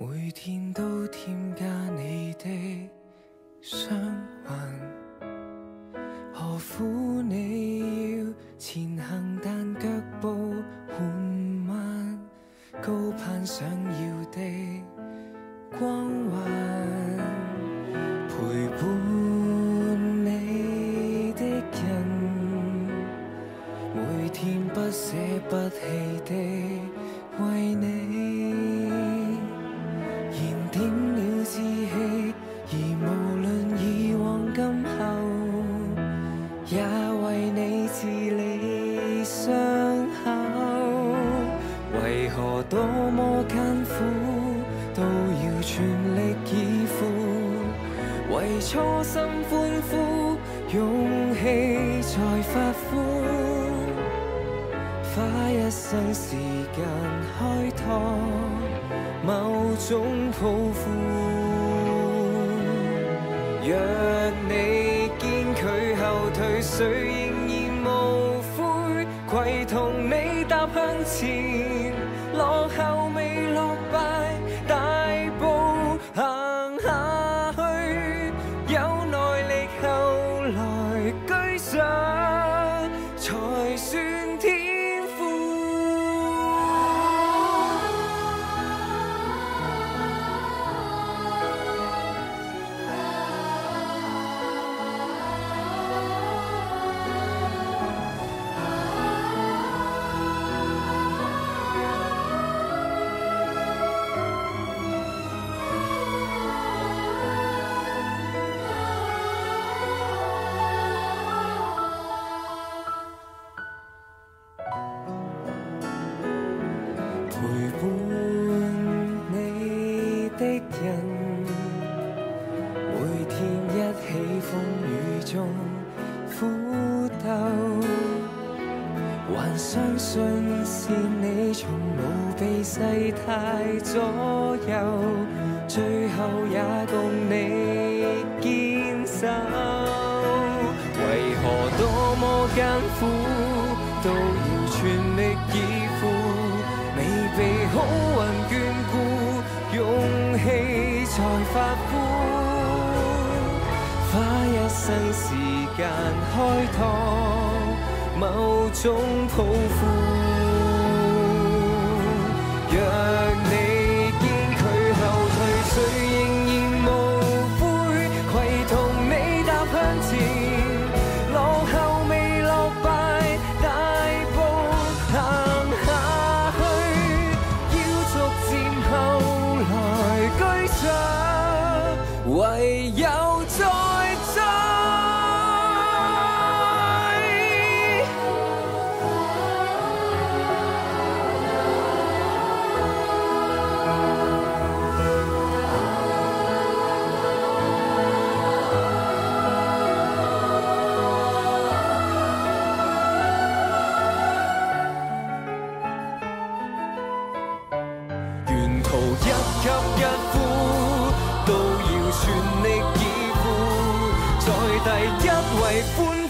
每天都添加你的傷痕，何苦你要前行，但腳步緩慢，高攀想要的光環，陪伴你的人，每天不捨不棄的為你燃點了志氣，而無論以往今後，也為你治理傷口。為何多麼艱苦都要全力以赴，為初心歡呼，勇氣才發膚。花一生時間開拓某種抱負，若你堅拒後退，誰仍然無悔，攜同你踏向前，落後未落敗，大步行下去，有耐力後來居上，才算天。陪伴你的人，每天一起風雨中苦鬥，還相信是你從無被世態左右，最後也共你堅守。為何多麼艱苦都要全力以赴，未被好運眷顧，勇氣才發膚。花一生時間開拓某種抱負，若你堅拒後退，誰仍然無悔，攜同你踏向前，落後未落敗，大步行下去，要逐漸後來居上，唯有再追。沿途一吸一呼，都要全力以赴，在第一位歡